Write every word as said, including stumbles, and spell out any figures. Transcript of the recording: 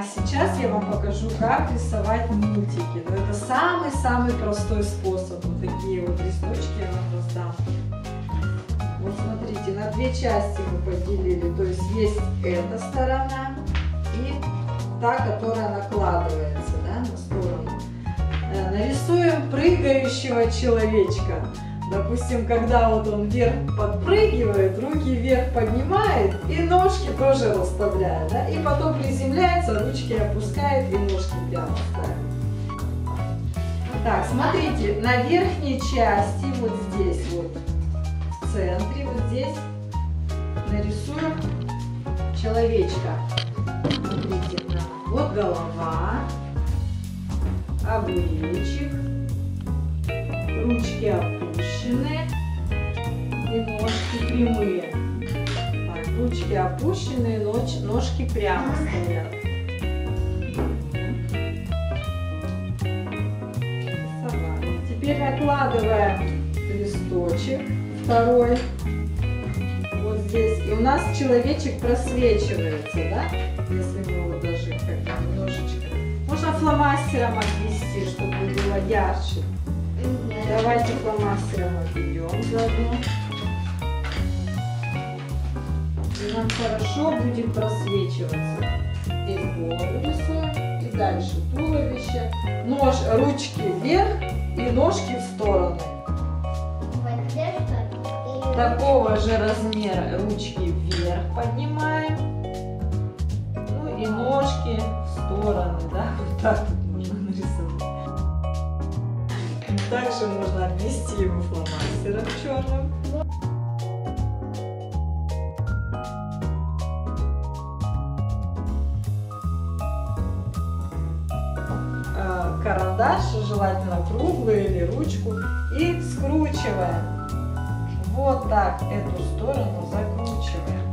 сейчас я вам покажу, как рисовать мультики. Но это самый-самый простой способ. Вот такие вот листочки я вам раздам. Вот смотрите, на две части мы поделили. То есть есть эта сторона и та, которая накладывается, да, на сторону. Нарисуем прыгающего человечка. Допустим, когда вот он вверх подпрыгивает, руки вверх поднимает и ножки тоже расставляет, да? И потом приземляется, ручки опускает и ножки прямо ставит. Так, смотрите, на верхней части, вот здесь вот, в центре, вот здесь нарисуем человечка. Смотрите, вот голова, огуречек, ручки опущены и ножки прямые. Так, ручки опущенные, нож, ножки прямо стоят. Теперь накладываем листочек второй вот здесь. И у нас человечек просвечивается, да? Если мы его даже как-то немножечко. Можно фломастером обвести, чтобы было ярче. Давайте фломастером обведем заодно. И нам хорошо будет просвечиваться. Здесь голову рисуем. И дальше туловище. Нож, ручки вверх и ножки в стороны. Такого же размера ручки вверх поднимаем. Ну и ножки в стороны. Да? Вот так вот можно нарисовать. Также можно обвести его фломастером черным. Карандаш, желательно круглый или ручку, и скручиваем. Вот так эту сторону закручиваем.